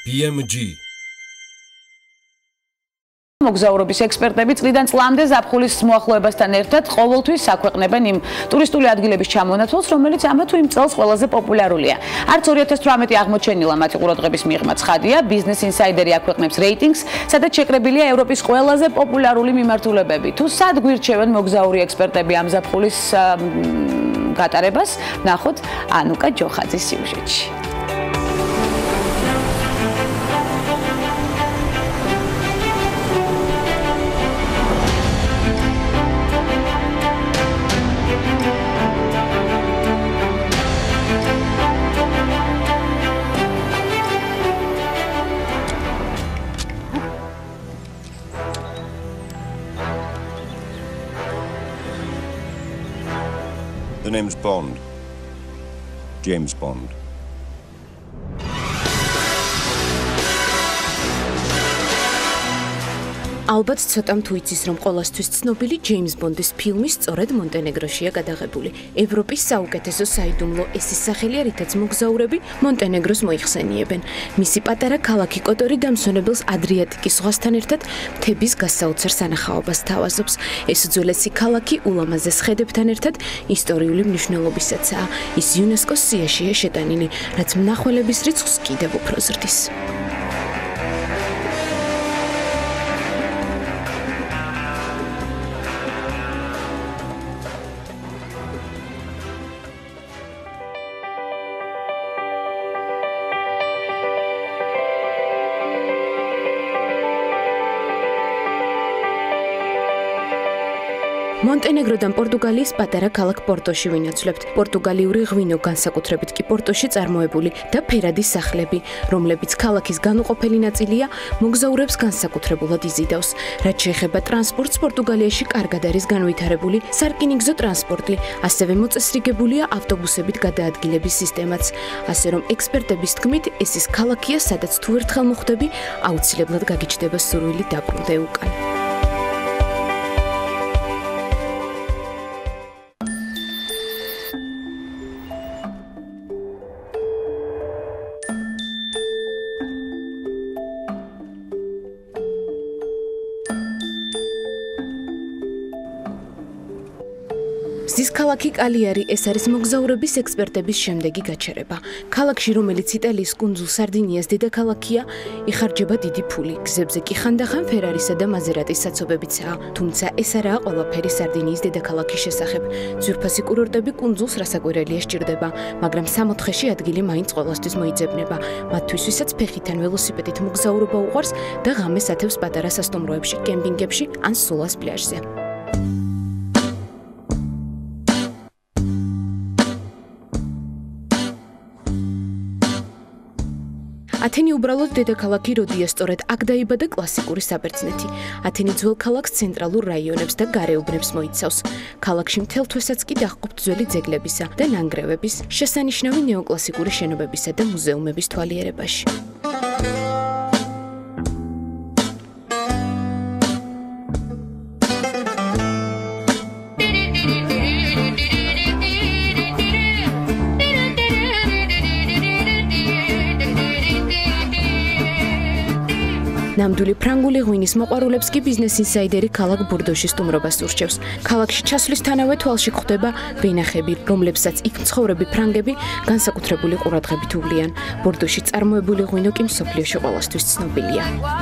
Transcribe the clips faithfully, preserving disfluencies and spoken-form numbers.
B M G მოგზაურობის ექსპერტები წლიდან წლამდე ზაფხულის მოახლოებასთან ერთად ყოველთვის საქვეყნებენ იმ ტურისტული ადგილების ჩამონათვალს, რომელიც ამა თუ იმ წელს ყველაზე პოპულარულია. არც ორი ათას თვრამეტი აღმოჩენილა მათი ყურადღების მიღმა ცხადია, Business Insider აქვეყნებს რეიტინგს, სადაც შეკრებილია ევროპის ყველაზე პოპულარული მიმართულებები. თუ სად გვირჩევენ მოგზაური ექსპერტები ამ ზაფხულის გატარებას, ნახოთ ანუკა ჯოხაძის სიუჟეტში. The name's Bond. James Bond. ალბათ ცოტამ თუ იცის, რომ ყოველთვის ცნობილი ჯეიმს ბონდის ფილმი სწორედ მონტენეგროშია გადაღებული. ევროპის საუკეთესო საიდუმლო ესის სახელია, რითაც მოგზაურები მონტენეგროს მოიხსენიებენ. მისი პატარა ქალაქი კოტორი დამსვენებელს ადრიატიკის ზღვასთან ერთად მთების გასაოცარ სანახაობას თავაზობს. ეს უძველესი ქალაქი ულამაზეს ხედებთან ერთად ისტორიული მნიშვნელობისაცაა. ის იუნესკოს სიაშია შეტანილი, რაც მნახველების რიცხვს კიდევ უფრო ზრდის. მონტენეგროდან პორტუგალიის პატარა ქალაქ პორტოში ვინაცვლებთ. პორტუგალიური ღვინო, განსაკუთრებით კი პორტოში წარმოებული და ფერადი სახლები, რომლებიც ქალაქის განუყოფელი ნაწილია, მოგზაურებს განსაკუთრებულად იზიდავს. რაც შეეხება ტრანსპორტს, პორტუგალიაში კარგად არის განვითარებული სარკინიგზო ტრანსპორტი, ასევე მოწესრიგებულია ავტობუსებით გადაადგილების სისტემაც. ასე რომ ექსპერტების თქმით, ეს ის ქალაქია, სადაც თუ ერთხელ მოხვდები, აუცილებლად გაგიჩნდება სურვილი დაბრუნდე უკან. ზის ქალაქი კალიარი ეს არის მოგზაურების ექსპერტების შემდეგი გაჩერება. ქალაქში, რომელიც იტალიის კუნძულ სარდინიას დედაქალაქია, იხარჯება დიდი ფული. გზებზე კი ხანდახან ფერარისა და მაზერატის საცობებიცაა. თუმცა ეს არაა ყველაფერი სარდინიის დედაქალაქის შესახებ. ძვირფასი კურორტები კუნძულს რასაკვირველია სჭირდება, მაგრამ სამოთხეში ადგილი მაინც ყველასთვის მოიძებნება. მათთვის, ვისაც ფეხით ან ველოსიპედით მოგზაურობა უყვარს და ღამეს ათევს პატარა სასტუმროებში, კემპინგებში ან სულას პლაჟზე. ათენი უბრალოდ დედაქალაქი როდია, სწორედ აქ დაიბადა კლასიკური საბერძნეთი. ათენი ძველ ქალაქს ცენტრალურ რაიონებს და გარეუბნებს მოიცავს. ქალაქში მთელ თვესაც კი დაჰყოფთ ძველი ძეგლებისა და ნანგრევების, შესანიშნავი ნეოკლასიკური შენობებისა და მუზეუმების თვალიერებაში. ნამდვილი ფრანგული ღვინის მოყვარულებს კი Business Insider ქალაქ ბორდოში სტუმრობას ურჩევს. ქალაქში ჩასვლისთანავე თვალში გვხვდება ვენახები, რომლებსაც იქ მცხოვრები ფრანგები განსაკუთრებული ყურადღებით უვლიან. ბორდოში წარმოებული ღვინო კი მსოფლიოში ყველასთვის ცნობილია.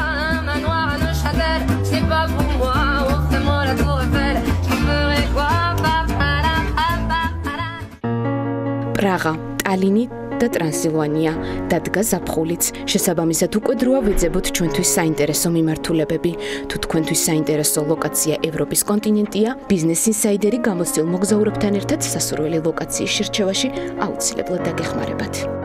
პრაღა, ტალინი და ტრანსილვანია დადგა ზაფხულიც. შესაბამისად უკვე დროა ვეძებოთ ჩვენთვის საინტერესო მიმართულებები. თუ თქვენთვის საინტერესო ლოკაცია ევროპის კონტინენტია, Business Insider გამოცდილ მოგზაურებთან ერთად სასურველი ლოკაციის შერჩევაში აუცილებლად დაგეხმარებათ.